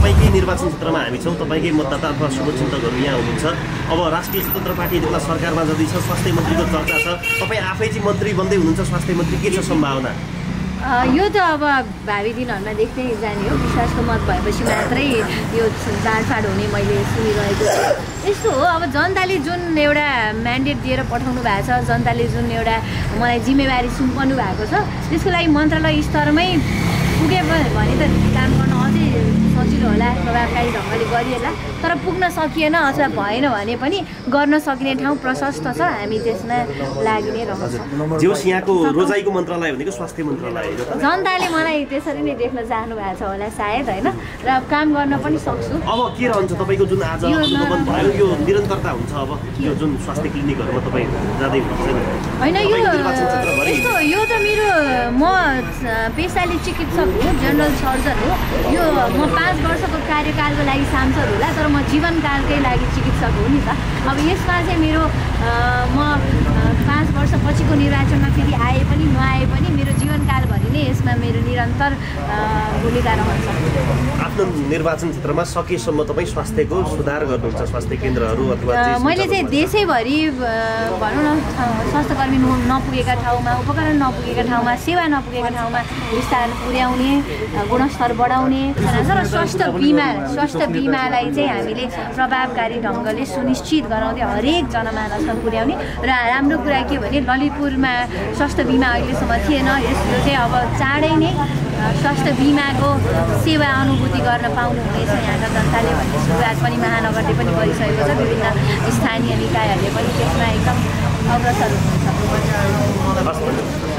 तपाईँकै निर्वाचन क्षेत्रमा हामी छौँ, तपाईँकै मतदाता अथवा शुभचिन्तकहरू यहाँ हुनुहुन्छ। अब राष्ट्रिय स्वतन्त्र पार्टी एउटा सरकारमा जाँदैछ, स्वास्थ्य मन्त्रीको चर्चा छ, तपाईँ आफै चाहिँ मन्त्री बन्दै हुनुहुन्छ स्वास्थ्य मन्त्री, के छ सम्भावना? यो त अब भावी दिनहरूमा देख्दै जाने हो। विश्वासको मत भएपछि मात्रै यो बाँडफाँड हुने मैले सुनिरहेको छु। यस्तो हो, अब जनताले जुन एउटा म्यान्डेट दिएर पठाउनु भएको छ, जनताले जुन एउटा मलाई जिम्मेवारी सुम्पनु भएको छ, त्यसको लागि मन्त्रालय स्तरमै पुगे भने त काम गर्न अझै सजिलो होला, प्रभावकारी ढङ्गले गरिएला। तर पुग्न सकिएन अथवा भएन भने पनि गर्न सकिने ठाउँ प्रशस्त छ, हामी त्यसमा लागि नै रहन्छौँ। जे होस्, यहाँको रोजाइको मन्त्रालय भनेको स्वास्थ्य मन्त्रालय हो। जनताले मलाई त्यसरी नै देख्न चाहनु भएको छ होला सायद, होइन, र काम गर्न पनि सक्छु। अब के रहन्छ तपाईँको जुन आज अनुगमन भयो, यो निरन्तरता हुन्छ? अब यो जुन स्वास्थ्य क्लिनिकहरूमा तपाईँ जाँदै हुनुहुन्छ होइन, यस्तो यो त मेरो, म पेसाले चिकित्सक हो, जनरल सर्जन हो। यो म 5 वर्षको कार्यकालको लागि सांसद होला, तर म जीवनकालकै लागि चिकित्सक हो नि त। अब यसमा चाहिँ मेरो म 5 वर्षपछिको निर्वाचनमा फेरि आए पनि नआए पनि मेरो जीवनकालभरि नै यसमा मेरो निरन्तर भूमिका रहन्छ। आफ्नो निर्वाचन क्षेत्रमा सकेसम्म तपाईँ स्वास्थ्यको सुधार गर्नुहुन्छ, स्वास्थ्य केन्द्रहरू अथवा मैले चाहिँ देशैभरि भनौँ न, स्वास्थ्यकर्मी नपुगेका ठाउँमा, उपकरण नपुगेका ठाउँमा, सेवा नपुगेका ठाउँमा विस्तार पुर्याउने, गुणस्तर बढाउने र स्वास्थ्य बिमालाई चाहिँ हामीले प्रभावकारी ढङ्गले सुनिश्चित गराउँदै हरेक जनमानसमा पुर्याउने। र राम्रो कुरा के भने ललितपुरमा स्वास्थ्य बिमा अहिलेसम्म थिएन, यो चाहिँ अब चाँडै नै स्वास्थ्य बिमाको सेवा अनुभूति गर्न पाउनुहुनेछ यहाँका जनताले भन्ने सुरुवात पनि महानगरले पनि गरिसकेको छ। विभिन्न स्थानीय निकायहरूले पनि त्यसमा एकदम अग्रसर हुनुहुन्छ।